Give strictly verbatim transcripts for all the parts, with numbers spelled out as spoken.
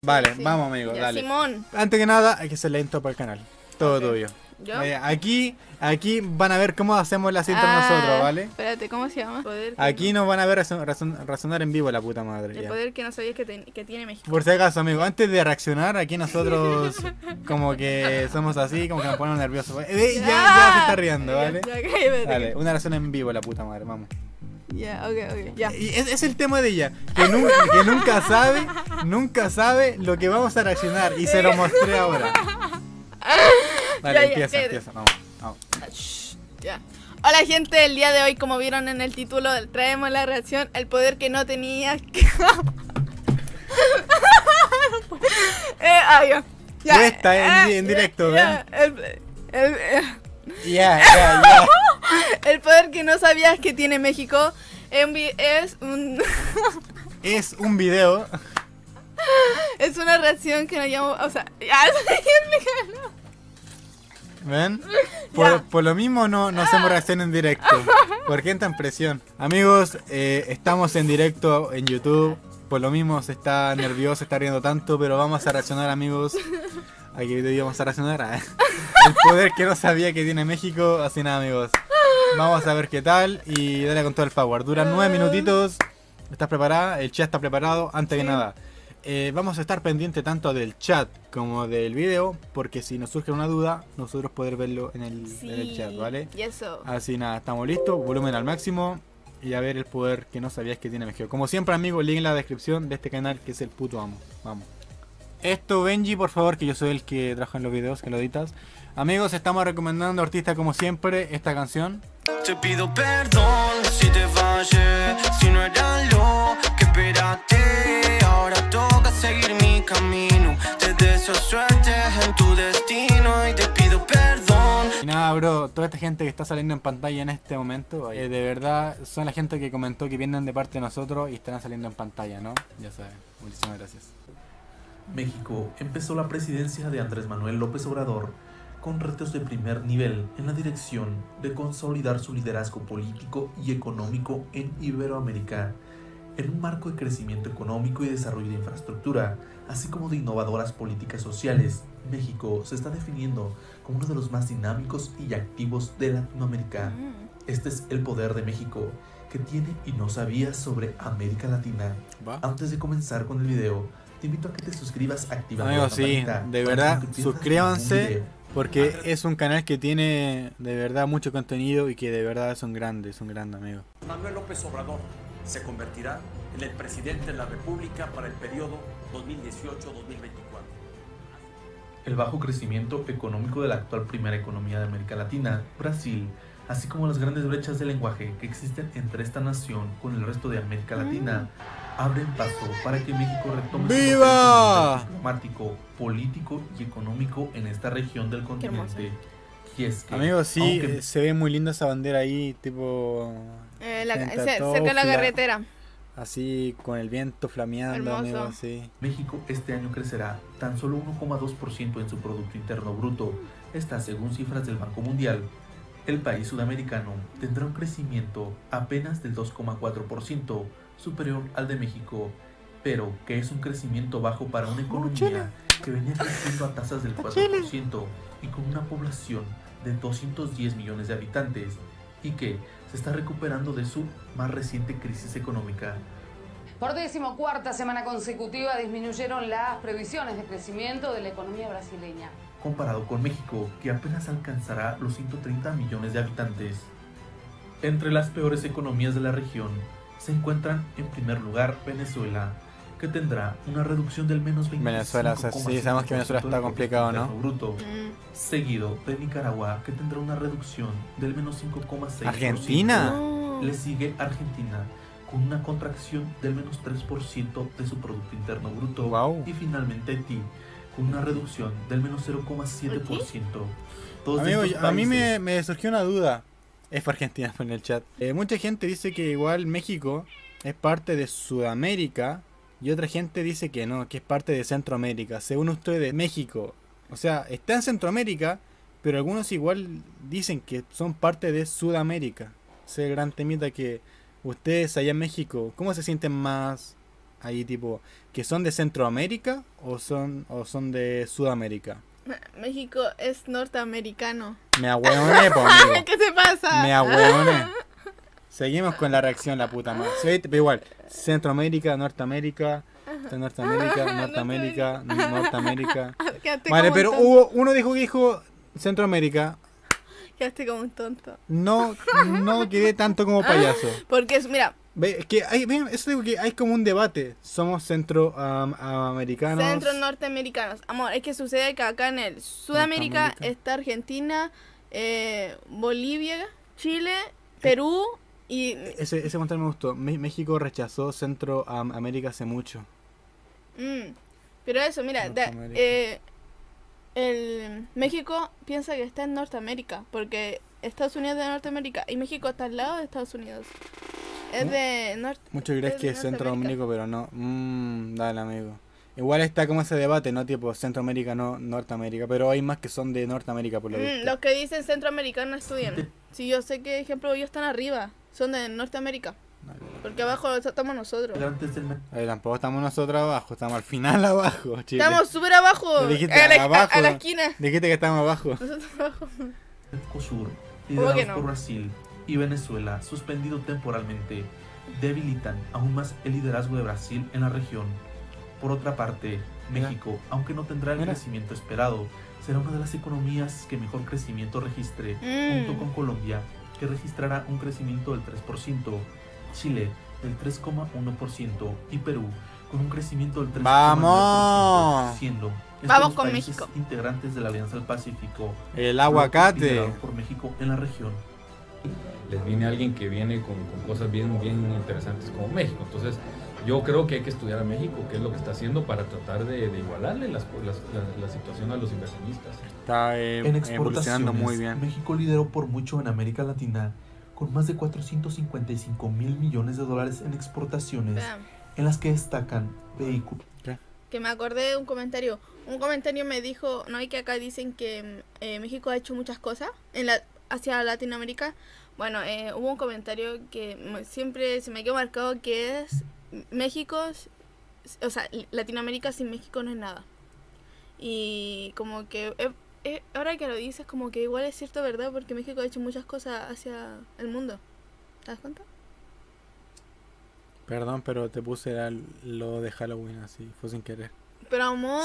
Vale, Sí. vamos amigos, Ya, dale. Simón. Antes que nada, hay que hacerle intro para el canal. Todo Ok. tuyo. ¿Yo? Eh, aquí, aquí van a ver cómo hacemos las intros Ah, nosotros, ¿vale? Espérate, ¿cómo se llama? Poder que Aquí no- nos van a ver razon- razon- razonar en vivo la puta madre. El ya. poder que no sabías que, ten- que tiene México. Por si acaso, amigo, antes de reaccionar, aquí nosotros como que somos así, como que nos ponemos nerviosos. Eh, eh, ya, ya se está riendo, ¿vale? Ya, ya, cállate. Dale, una razón en vivo la puta madre, vamos. Ya, ok, ok, ya. Y es, es el tema de ella, que, nu- que nunca sabe, nunca sabe lo que vamos a reaccionar y se lo mostré ahora. Dale, Ya, ya, empieza, cállate. empieza, vamos, vamos. Shh, ya. Hola gente, el día de hoy, como vieron en el título, traemos la reacción El poder que no tenías que... eh, ah, ya. Ya, Cuesta en- eh, en directo, ya, el, el, eh, Ya, ya, ya. el poder que no sabías que tiene México es un... vi- Es, un Es un video. es una reacción que nos llamo... O sea, ya, explícalo. ¿Ven? Por, Ya. por lo mismo no, no hacemos reacción en directo. ¿Por qué tanta presión? Amigos, eh, estamos en directo en YouTube. Por lo mismo se está nervioso, se está riendo tanto, pero vamos a reaccionar, amigos. ¿A qué video vamos a reaccionar? Ah, el poder que no sabía que tiene México. Así nada, amigos. Vamos a ver qué tal y dale con todo el power. Duran nueve minutitos. ¿Estás preparada? El chat está preparado. Antes que Sí. nada, eh, vamos a estar pendiente tanto del chat como del video, porque si nos surge una duda, nosotros poder verlo en el, en el chat, ¿vale? Y eso. Así nada, estamos listos, volumen al máximo y a ver el poder que no sabías que tiene México. Como siempre, amigos, link en la descripción de este canal que es el puto amo. Vamos. Esto, Benji, por favor, que yo soy el que trabaja en los videos, que lo editas. Amigos, estamos recomendando a artistas como siempre esta canción. Te pido perdón si te fallé, si no era lo que esperaste. Ahora toca seguir mi camino. Te deseo suerte en tu destino y te pido perdón. Y nada, bro, toda esta gente que está saliendo en pantalla en este momento, eh, de verdad, son la gente que comentó que vienen de parte de nosotros y estarán saliendo en pantalla, ¿no? Ya saben. Muchísimas gracias. México empezó la presidencia de Andrés Manuel López Obrador con retos de primer nivel en la dirección de consolidar su liderazgo político y económico en Iberoamérica, en un marco de crecimiento económico y desarrollo de infraestructura, así como de innovadoras políticas sociales. México se está definiendo como uno de los más dinámicos y activos de Latinoamérica. Mm. Este es el poder de México, que tiene y no sabías sobre América Latina. ¿Va? Antes de comenzar con el video, te invito a que te suscribas activando Amigos, la sí, campanita de para verdad, que no te pierdas suscríbanse. ningún video. Porque es un canal que tiene de verdad mucho contenido y que de verdad son grandes, son grandes, amigos. Manuel López Obrador se convertirá en el presidente de la República para el periodo dos mil dieciocho a dos mil veinticuatro. El bajo crecimiento económico de la actual primera economía de América Latina, Brasil, así como las grandes brechas de lenguaje que existen entre esta nación con el resto de América Latina, abren paso para que México retome su ¡Viva! papel diplomático, político y económico en esta región del continente. Y es que, Amigos, sí, aunque eh, se ve muy linda esa bandera ahí, tipo Eh, la- Santa ce- cerca de la Tofla. carretera. así con el viento flameando, Hermoso. amigos, sí. México este año crecerá tan solo uno coma dos por ciento en su Producto Interno Bruto. Esta según cifras del Banco Mundial. El país sudamericano tendrá un crecimiento apenas del dos coma cuatro por ciento, superior al de México, pero que es un crecimiento bajo para una economía que venía creciendo a tasas del cuatro por ciento y con una población de doscientos diez millones de habitantes y que se está recuperando de su más reciente crisis económica. Por decimocuarta semana consecutiva disminuyeron las previsiones de crecimiento de la economía brasileña. Comparado con México, que apenas alcanzará los ciento treinta millones de habitantes. Entre las peores economías de la región se encuentran en primer lugar Venezuela, que tendrá una reducción del menos veinticinco coma cinco Venezuela, o sea, sí, sabemos que Venezuela está del complicado, ¿no? Producto Interno Bruto, Mm. seguido de Nicaragua, que tendrá una reducción del menos cinco coma seis por ciento. ¿Argentina? No. Le sigue Argentina, con una contracción del menos tres por ciento de su Producto Interno Bruto. Wow. Y finalmente Haití, con una reducción del menos cero coma siete por ciento. Todos Amigo, estos a mí me, países- me surgió una duda. Es por Argentina, por en el chat. Eh, mucha gente dice que igual México es parte de Sudamérica y otra gente dice que no, que es parte de Centroamérica. Según ustedes, México, o sea, está en Centroamérica, pero algunos igual dicen que son parte de Sudamérica. Ese gran temita que ustedes allá en México, ¿cómo se sienten más ahí tipo, que son de Centroamérica o son o son de Sudamérica. México es norteamericano. Me ahueoné, po, amigo. ¿Qué te pasa? Me ahueoné. Seguimos con la reacción, la puta madre. Sí, pero igual, Centroamérica, Norteamérica, Norteamérica, Norteamérica, Norteamérica. Quedaste Vale, como pero un tonto. hubo uno dijo que dijo Centroamérica. Quedaste como un tonto. No, no quedé tanto como payaso. Porque es, mira, Ve, es que hay, ven, eso digo que hay como un debate. Somos centroamericanos. centro norteamericanos. Amor, es que sucede que acá en el Sudamérica Norteamérica. está Argentina, eh, Bolivia, Chile, Perú y... Ese, ese comentario me gustó. Me- México rechazó Centroamérica hace mucho. Mm, pero eso, mira, da- Norteamérica. eh, el México piensa que está en Norteamérica, porque Estados Unidos es de Norteamérica y México está al lado de Estados Unidos. Es de norte. Muchos crees es que de es Norteamérica. Centroamérica, pero no. Mmm, dale, amigo. Igual está como ese debate, ¿no? Tipo Centroamérica, no Norteamérica. Pero hay más que son de Norteamérica, por lo Mm, visto. los que dicen centroamericano estudian. Si yo sé que, ejemplo, ellos están arriba, son de Norteamérica. Porque abajo estamos nosotros. Integrantes del mer- Ahí tampoco estamos nosotros abajo, estamos al final abajo, Chile. Estamos súper abajo, Lo dijiste a la, abajo. a la esquina. Dijiste que estamos abajo. Nosotros abajo. Mercosur, que liderados no? por Brasil y Venezuela, suspendido temporalmente, debilitan aún más el liderazgo de Brasil en la región. Por otra parte, Mira. México, aunque no tendrá el Mira. crecimiento esperado, será una de las economías que mejor crecimiento registre, Mm. junto con Colombia, que registrará un crecimiento del tres por ciento, Chile del tres coma uno por ciento y Perú con un crecimiento del tres coma nueve por ¡Vamos! ciento, siendo estos Vamos los con países México. integrantes de la Alianza del Pacífico, El aguacate. liderado por México en la región. Les viene alguien que viene con, con cosas bien, bien interesantes como México. Entonces, yo creo que hay que estudiar a México, qué es lo que está haciendo para tratar de, de igualarle las, las- la, la situación a los inversionistas. Está eh, En evolucionando exportaciones, muy bien. México lideró por mucho en América Latina, con más de cuatrocientos cincuenta y cinco mil millones de dólares en exportaciones, Espera, en las que destacan vehículos. que me acordé de un comentario. Un comentario me dijo, no hay que acá dicen que eh, México ha hecho muchas cosas en la, hacia Latinoamérica. Bueno, eh, hubo un comentario que me- siempre se me quedó marcado que es México, s- o sea, Latinoamérica sin México no es nada. Y como que eh, eh, ahora que lo dices, como que igual es cierto, ¿verdad? Porque México ha hecho muchas cosas hacia el mundo. ¿Te das cuenta? Perdón, pero te puse la- lo de Halloween así, fue sin querer. Pero amor.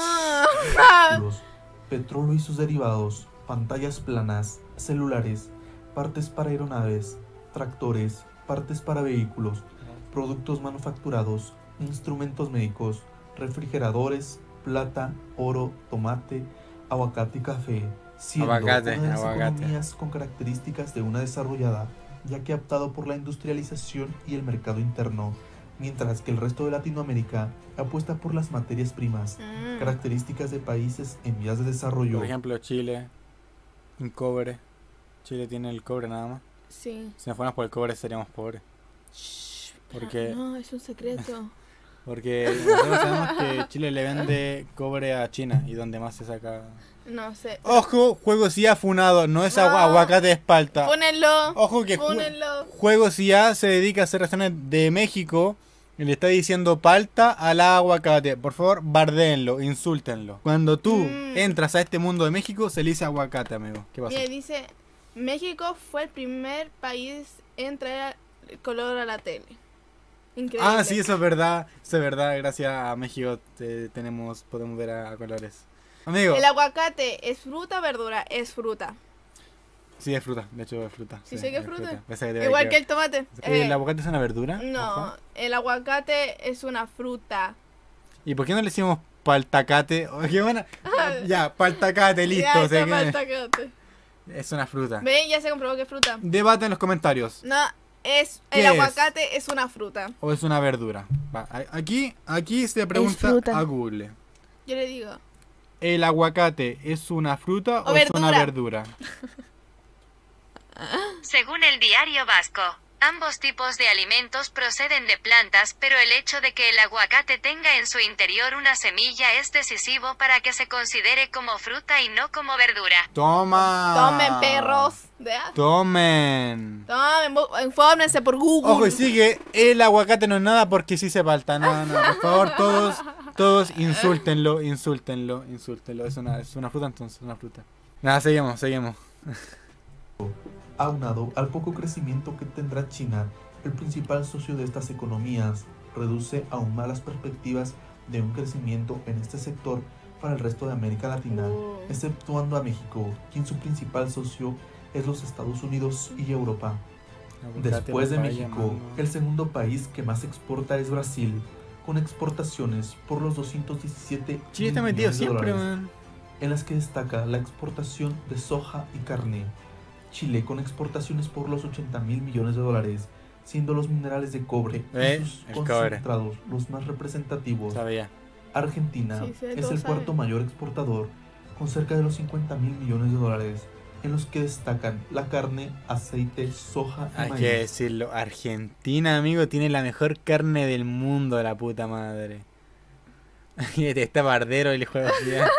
Petróleo y sus derivados, pantallas planas, celulares, partes para aeronaves, tractores, partes para vehículos, productos manufacturados, instrumentos médicos, refrigeradores, plata, oro, tomate, aguacate y café, siendo Aguacate, una de las aguacate. economías con características de una desarrollada, ya que ha optado por la industrialización y el mercado interno, mientras que el resto de Latinoamérica apuesta por las materias primas, Mm. características de países en vías de desarrollo. Por ejemplo, Chile, un cobre. Chile tiene el cobre nada más. Sí. Si nos fuéramos por el cobre seríamos pobres. Porque, No, es un secreto. porque nosotros sabemos que Chile le vende cobre a China y donde más se saca. No sé. Ojo, Juegos I A funado, no es No. agua, aguacate de espalta. Pónenlo. Ojo que Ju- Pónenlo. Juegos I A se dedica a hacer razones de México y le está diciendo palta al aguacate. Por favor, bardéenlo, insúltenlo. Cuando tú Mm. entras a este mundo de México, se le dice aguacate, amigo. ¿Qué pasa? Mira, dice, México fue el primer país en traer el color a la tele. Increíble. Ah, sí, eso es verdad. Eso es verdad. Gracias a México te- tenemos, podemos ver a, a colores. Amigo, El aguacate, ¿es fruta o verdura? Es fruta. sí, es fruta. De hecho, es fruta. Sí, sé que es fruta. Pensé que te iba a Igual que el equivocar. tomate. Eh, Eh, ¿El aguacate es una verdura? no, Ojo. el aguacate es una fruta. ¿Y por qué no le decimos paltacate? Oye, bueno, ya, paltacate, listo. Ya, o sea está que- falta que- es una fruta. Ve, ya se comprobó que es fruta. Debate en los comentarios. No, es ¿Qué el es? aguacate es una fruta. ¿O es una verdura? Va, a- aquí, aquí se pregunta fruta. a Google. Yo le digo. ¿El aguacate es una fruta o, O es una verdura. verdura? Según el diario vasco, Ambos tipos de alimentos proceden de plantas, pero el hecho de que el aguacate tenga en su interior una semilla es decisivo para que se considere como fruta y no como verdura. Toma. Tomen, perros. ¿Vea? Tomen. Tomen, bu- infórmense por Google. Ojo, y sigue, el aguacate no es nada porque sí se falta. No, no, por favor, todos, todos insúltenlo, insúltenlo, insúltenlo. Es una, es una fruta entonces, una fruta. Nada, seguimos, seguimos. Aunado al poco crecimiento que tendrá China, el principal socio de estas economías, reduce aún más las perspectivas de un crecimiento en este sector para el resto de América Latina, exceptuando a México, quien su principal socio es los Estados Unidos y Europa. Después de México, el segundo país que más exporta es Brasil, con exportaciones por los doscientos diecisiete Chile está metido millones de siempre, dólares, man. en las que destaca la exportación de soja y carne. Chile con exportaciones por los ochenta mil millones de dólares, siendo los minerales de cobre Eh, y sus el concentrados los más representativos. Sabía. Argentina Sí, sí, es todos el saben. cuarto mayor exportador, con cerca de los cincuenta mil millones de dólares, en los que destacan la carne, aceite, soja y Hay maíz. que decirlo, Argentina, amigo, tiene la mejor carne del mundo, la puta madre. Y este está bardero y le juega así. ¿eh?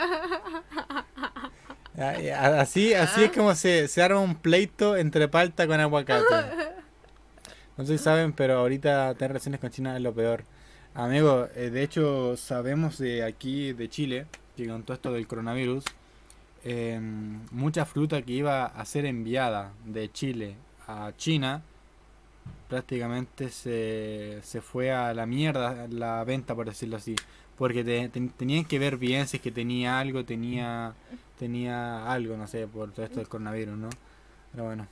Así, así es como se, se arma un pleito entre palta con aguacate. No sé si saben, pero ahorita tener relaciones con China es lo peor. Amigo, eh, de hecho sabemos de aquí, de Chile, que con todo esto del coronavirus, eh, mucha fruta que iba a ser enviada de Chile a China, prácticamente se, se fue a la mierda la venta, por decirlo así. Porque te- te- tenían que ver bien si es que tenía algo, tenía tenía algo, no sé, por todo esto del coronavirus, ¿no? Pero bueno.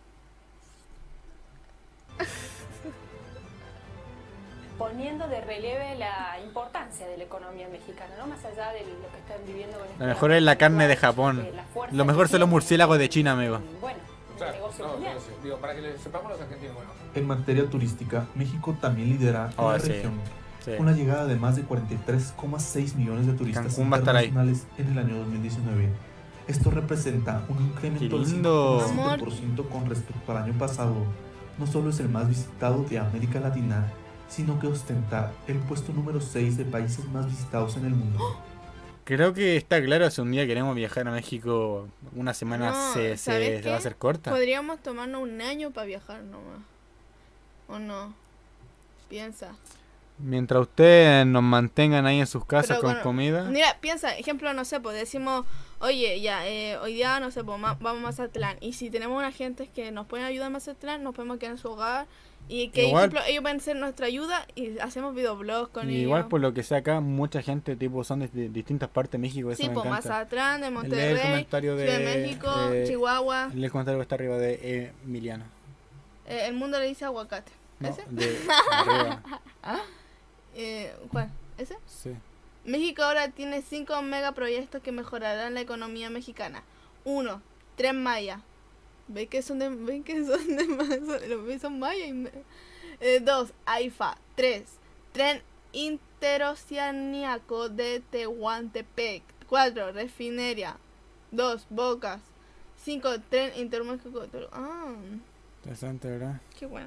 Poniendo de relieve la importancia de la economía mexicana, ¿no? Más allá de lo que están viviendo con Lo mejor es la carne de Japón. Lo mejor son los murciélagos de China, amigo. Bueno, Claro, negocio no, mundial. no sé, digo, para que le sepamos los argentinos, bueno. En materia turística, México también lidera en Oh, la sí, región, sí. con la llegada de más de cuarenta y tres coma seis millones de turistas Cancún va a estar ahí. internacionales en el año dos mil diecinueve. Esto representa un incremento del Qué cinco lindo. coma siete por ciento con respecto al año pasado. No solo es el más visitado de América Latina, sino que ostenta el puesto número seis de países más visitados en el mundo. Creo que está claro, si un día queremos viajar a México, una semana No, se, ¿sabes se, se va a qué? hacer corta. Podríamos tomarnos un año para viajar nomás. ¿O no? Piensa. Mientras ustedes nos mantengan ahí en sus casas Pero con bueno, comida. Mira, piensa, ejemplo, no sé, pues decimos, oye, ya, eh, hoy día, no sé, pues ma- vamos a Mazatlán. Y si tenemos una gente que nos pueden ayudar en Mazatlán, nos podemos quedar en su hogar. Y que, Igual- ejemplo, ellos pueden ser nuestra ayuda y hacemos videoblogs con Y ellos. igual por lo que sea acá, mucha gente tipo son de, de distintas partes de México, eso Sí, me pues encanta. Mazatlán, de Lee el Monterrey, comentario Ciudad de, de México, eh, Chihuahua. lee el comentario que está arriba de Emiliano. Eh, el mundo le dice aguacate. No, ¿Ese? de arriba. Eh, ¿Cuál? ¿Ese? Sí. México ahora tiene cinco megaproyectos que mejorarán la economía mexicana. Uno, Tren Maya. ¿Ven que son de, ven que son de ma- son- los ven son maya? y me- Eh, dos, AIFA. Tres, Tren Interoceánico de Tehuantepec. Cuatro, Refinería. Dos, Bocas. Cinco, Tren Interméxico. Ah, Interesante, ¿verdad? qué bueno.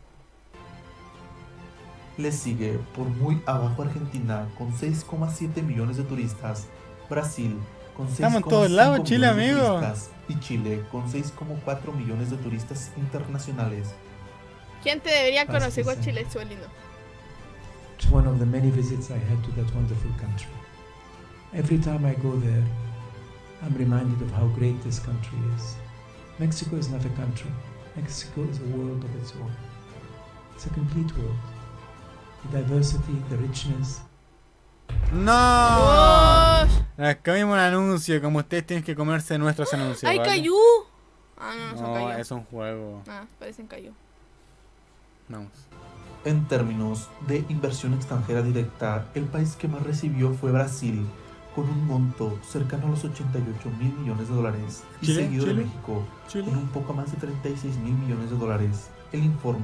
Le sigue por muy abajo Argentina con seis coma siete millones de turistas, Brasil con seis Estamos en coma todos cinco lados, Chile, millones de amigo. turistas y Chile con seis coma cuatro millones de turistas internacionales. Gente debería Así conocer es. Chile, es lindo. It's one of the many visits I had to that wonderful country. Every time I go there, I'm reminded of how great this country is. Mexico is not a country. Mexico is a world of its own. It's a complete world. The diversity, the richness. ¡No! ¡Oh! Acá vimos un anuncio, como ustedes tienen que comerse nuestros anuncios. ¡Ay, ¿vale? cayó! Ah, no, no son No, cayó. es un juego. Ah, parecen cayó. Vamos. En términos de inversión extranjera directa, el país que más recibió fue Brasil, con un monto cercano a los ochenta y ocho mil millones de dólares, y Chile, seguido de Chile, México, Chile. con un poco más de treinta y seis mil millones de dólares. El informe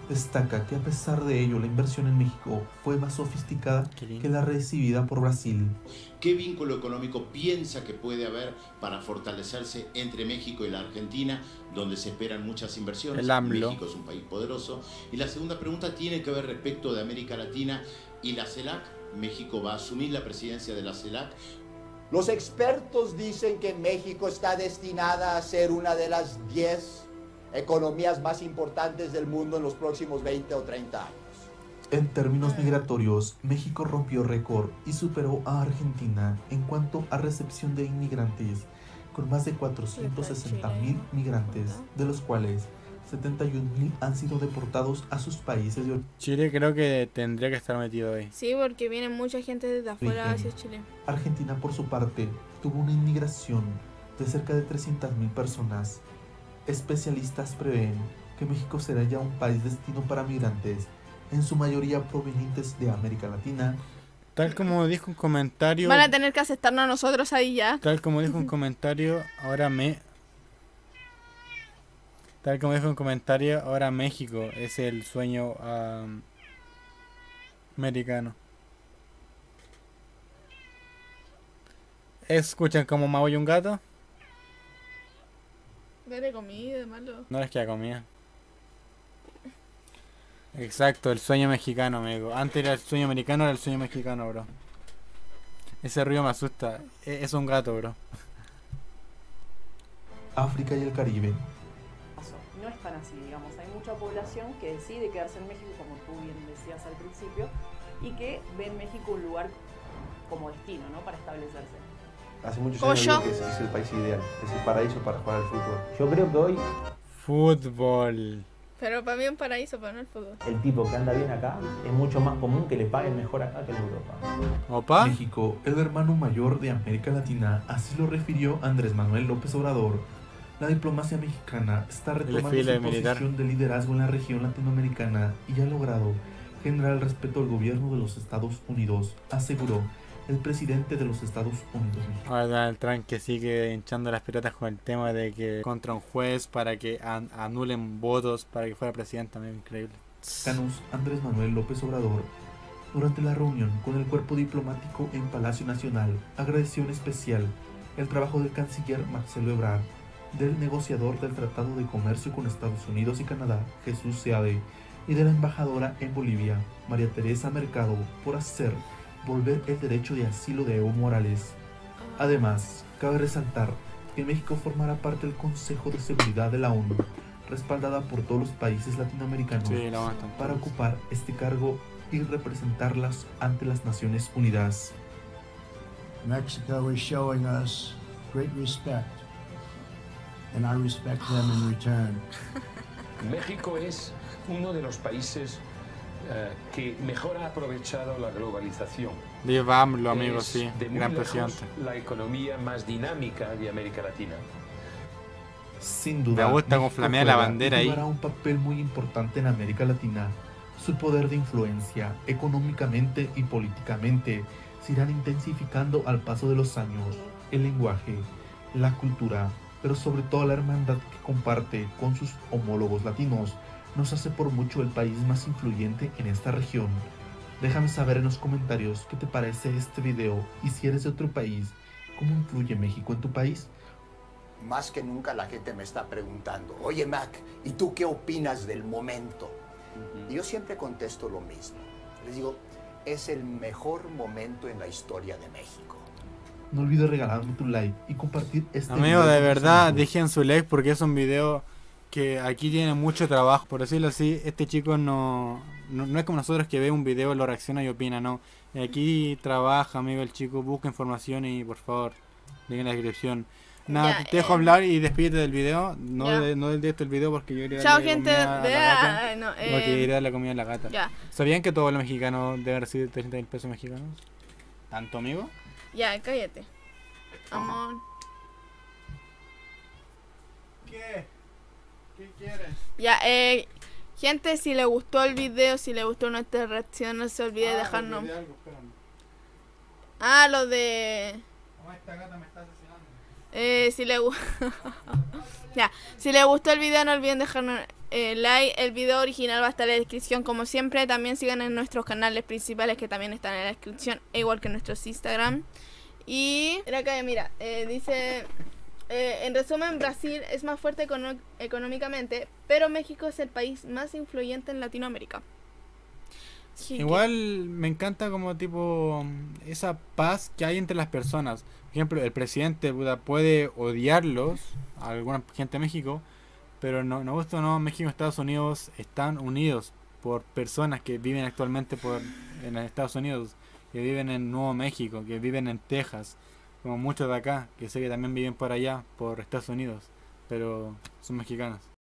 Destaca que a pesar de ello la inversión en México fue más sofisticada que la recibida por Brasil. ¿Qué vínculo económico piensa que puede haber para fortalecerse entre México y la Argentina, donde se esperan muchas inversiones? El AMLO. México es un país poderoso. Y la segunda pregunta tiene que ver respecto de América Latina y la CELAC. México va a asumir la presidencia de la CELAC. Los expertos dicen que México está destinada a ser una de las diez economías más importantes del mundo en los próximos veinte o treinta años. En términos migratorios, México rompió récord y superó a Argentina en cuanto a recepción de inmigrantes, con más de cuatrocientos sesenta mil migrantes, de los cuales setenta y un mil han sido deportados a sus países de origen. Chile creo que tendría que estar metido ahí. Sí, porque viene mucha gente desde afuera hacia Chile. Argentina, por su parte, tuvo una inmigración de cerca de trescientas mil personas. Especialistas prevén que México será ya un país destino para migrantes, en su mayoría provenientes de América Latina. Tal como dijo un comentario... Van a tener que aceptarnos a nosotros ahí ya. Tal como dijo un comentario, ahora me... Tal como dijo un comentario, ahora México es el sueño um, americano. ¿Escuchan como maulla un gato? Dale comida, malo. No les queda comida. Exacto, el sueño mexicano, amigo. Antes era el sueño americano, ahora el sueño mexicano, bro. Ese ruido me asusta. Es, es un gato, bro. África y el Caribe. No es tan así, digamos. Hay mucha población que decide quedarse en México, como tú bien decías al principio, y que ve en México un lugar como destino, ¿no? Para establecerse. Hace muchos años digo que es, es el país ideal, es el paraíso para jugar al fútbol. Yo creo que hoy... Fútbol. Pero para mí es un paraíso, para no el fútbol. El tipo que anda bien acá es mucho más común que le paguen mejor acá que en Europa. ¿Opa? México, el hermano mayor de América Latina, así lo refirió Andrés Manuel López Obrador. La diplomacia mexicana está retomando su posición de liderazgo en la región latinoamericana y ha logrado generar el respeto al gobierno de los Estados Unidos, aseguró el presidente de los Estados Unidos. Ahora Donald Trump que sigue hinchando las pelotas con el tema de que contra un juez para que an anulen votos para que fuera presidente, también increíble. Canos Andrés Manuel López Obrador, durante la reunión con el cuerpo diplomático en Palacio Nacional, agradeció en especial el trabajo del canciller Marcelo Ebrard, del negociador del Tratado de Comercio con Estados Unidos y Canadá, Jesús Seade, y de la embajadora en Bolivia, María Teresa Mercado, por hacer volver el derecho de asilo de Evo Morales. Además, cabe resaltar que México formará parte del Consejo de Seguridad de la ONU, respaldada por todos los países latinoamericanos, sí, para ocupar este cargo y representarlas ante las Naciones Unidas. Mexico is showing us great respect, and I respect them in return. México es uno de los países uh, que mejor ha aprovechado la globalización. Viva AMLO, amigos, sí, de muy gran lejos presidente. La economía más dinámica de América Latina. Sin duda, me gusta como flamea la bandera ahí. Jugará un papel muy importante en América Latina. Su poder de influencia, económicamente y políticamente, se irán intensificando al paso de los años. El lenguaje, la cultura, pero sobre todo la hermandad que comparte con sus homólogos latinos, nos hace por mucho el país más influyente en esta región. Déjame saber en los comentarios qué te parece este video y si eres de otro país, ¿cómo influye México en tu país? Más que nunca la gente me está preguntando, oye Mac, ¿y tú qué opinas del momento? Uh-huh. Y yo siempre contesto lo mismo. Les digo, es el mejor momento en la historia de México. No olvides regalarme tu like y compartir este Amigo, video. Amigo, de verdad, dejen su like porque es un video que aquí tiene mucho trabajo. Por decirlo así, este chico no, no, no es como nosotros que ve un video, lo reacciona y opina, no. Aquí trabaja, amigo, el chico, busca información y por favor, dejen la descripción. Nada, ya, te dejo eh, hablar y despídete del video. No, de, no del directo del video porque yo quería darle gente, comida a la gata. No, eh, porque quería darle comida a la gata. Ya. ¿Sabían que todos los mexicanos deben recibir trescientos mil pesos mexicanos? ¿Tanto, amigo? Ya, cállate. Amor. ¿Qué? ¿Qué quieres? Ya, eh... gente, si le gustó el video, si le gustó nuestra reacción, no se olvide ah, dejarnos... De algo, ah, lo de... Oh, esta gata me está asesinando. Eh, si le... ya, si le gustó el video, no olviden dejarnos eh, like. El video original va a estar en la descripción como siempre. También sigan en nuestros canales principales que también están en la descripción, igual que en nuestros Instagram. Y mira acá, mira, eh, dice, eh, en resumen, Brasil es más fuerte econo- económicamente, pero México es el país más influyente en Latinoamérica. Así Igual me encanta como tipo esa paz que hay entre las personas. Por ejemplo, el presidente puta, puede odiarlos a alguna gente de México, pero no, no gusta o no, México y Estados Unidos están unidos por personas que viven actualmente por en Estados Unidos, que viven en Nuevo México, que viven en Texas, como muchos de acá, que sé que también viven por allá, por Estados Unidos, pero son mexicanos.